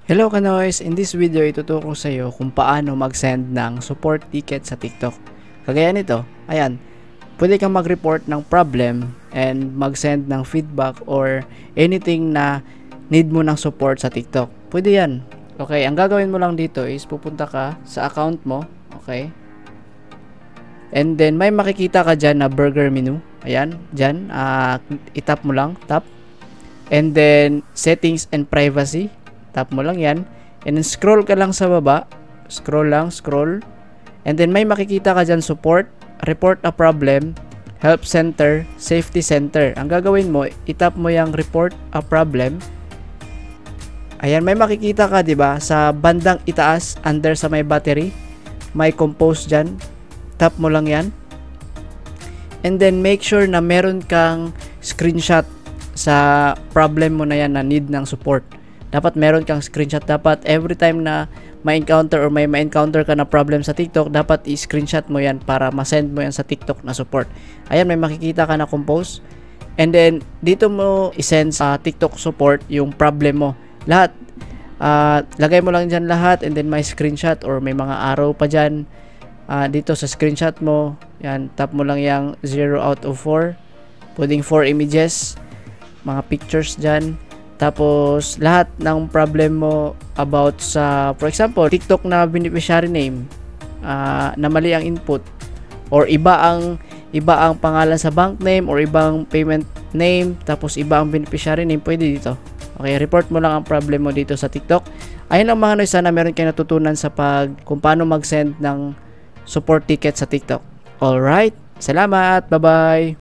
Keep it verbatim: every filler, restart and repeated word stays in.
Hello Kanoys! In this video, ituturo ko sa iyo kung paano mag-send ng support ticket sa TikTok. Kagaya nito, ayan, pwede kang mag-report ng problem and mag-send ng feedback or anything na need mo ng support sa TikTok. Pwede yan. Okay, ang gagawin mo lang dito is pupunta ka sa account mo, okay? And then may makikita ka dyan na burger menu. Ayan, dyan, uh, itap mo lang, tap. And then settings and privacy. Tap mo lang yan. And then scroll ka lang sa baba. Scroll lang, scroll. And then may makikita ka dyan support, report a problem, help center, safety center. Ang gagawin mo, itap mo yung report a problem. Ayan, may makikita ka, di ba? Sa bandang itaas, under sa may battery, may compose dyan. Tap mo lang yan. And then make sure na meron kang screenshot sa problem mo na yan na need ng support. Dapat meron kang screenshot. Dapat every time na ma-encounter or may ma-encounter ka na problem sa TikTok, dapat i-screenshot mo yan para ma-send mo yan sa TikTok na support. Ayan, may makikita ka na compose. And then, dito mo i-send sa TikTok support yung problem mo. Lahat. Uh, lagay mo lang dyan lahat and then may screenshot or may mga arrow pa dyan. Uh, dito sa screenshot mo, yan, tap mo lang yung zero out of four. Pwedeng four images. Mga pictures dyan. Tapos, lahat ng problem mo about sa, for example, TikTok na beneficiary name, uh, na mali ang input, or iba ang, iba ang pangalan sa bank name, or ibang payment name, tapos iba ang beneficiary name, pwede dito. Okay, report mo lang ang problem mo dito sa TikTok. Ayun lang mga noy, sana meron kayo natutunan sa pag, kung paano mag-send ng support ticket sa TikTok. Alright, salamat, bye-bye!